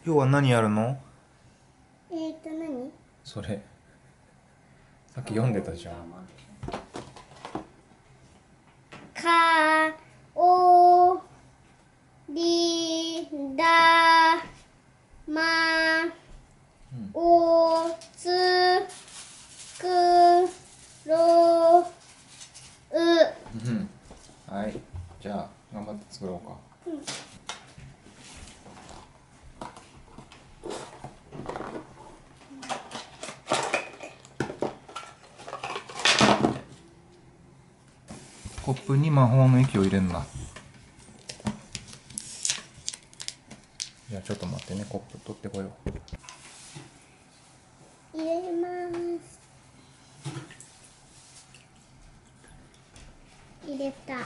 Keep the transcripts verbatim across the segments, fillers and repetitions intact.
今日は何やるの？ えーと何？ それさっき読んでたじゃん。 かおりだまおつくろう。 うん、はい、じゃあ頑張って作ろうか。コップに魔法の液を入れんな。じゃあちょっと待ってね、コップ取ってこよう。 入れます。入れた。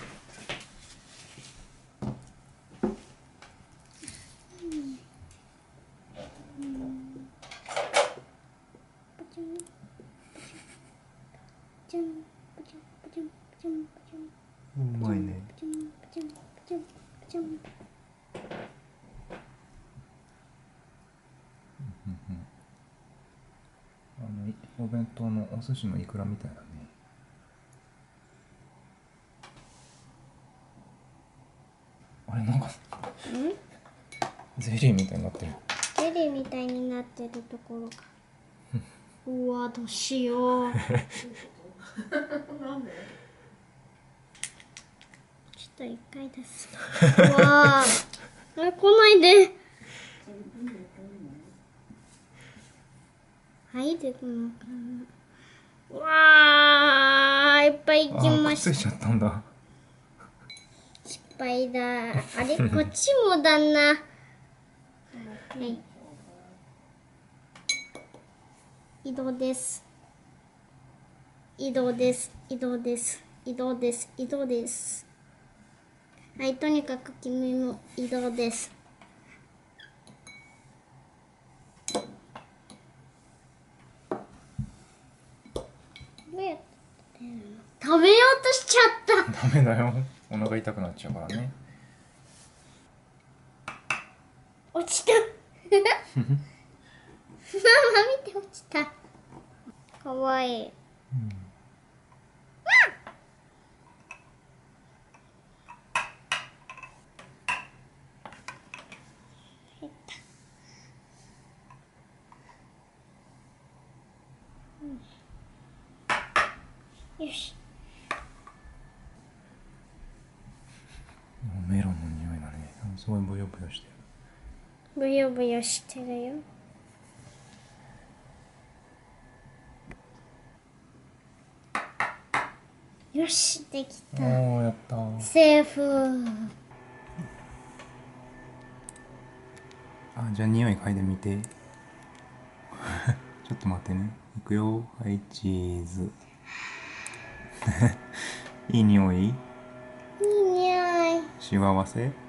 うまいね。あのお弁当のお寿司のイクラみたいだね。あれなんかゼリーみたいになってる。 ゼリーみたいになってるところがうわ、どうしよう。なんで？ちょっと一回出す。うわあ、あれ来ないで。はいでくのかな。うわあ、いっぱい行きあー、くましっついちゃったんだ。 失敗だ。あれこっちもだな。はい。移動です。移動です。移動です。移動です。移動です。はい、とにかく君も移動です。どうやってやるの？食べようとしちゃった。 ダメだよ、お腹痛くなっちゃうからね。 落ちた。ママ見て落ちた。かわいい。うん、よし。 メロンの匂いだね。すごいブヨブヨしてる。 ブヨブヨしてるよ。よし、できた。 おお、やったー。 セーフ。 あ、じゃあ匂い嗅いでみて。ちょっと待ってね。いくよ。はい、チーズ。いい匂い？ いい匂い。 幸せ？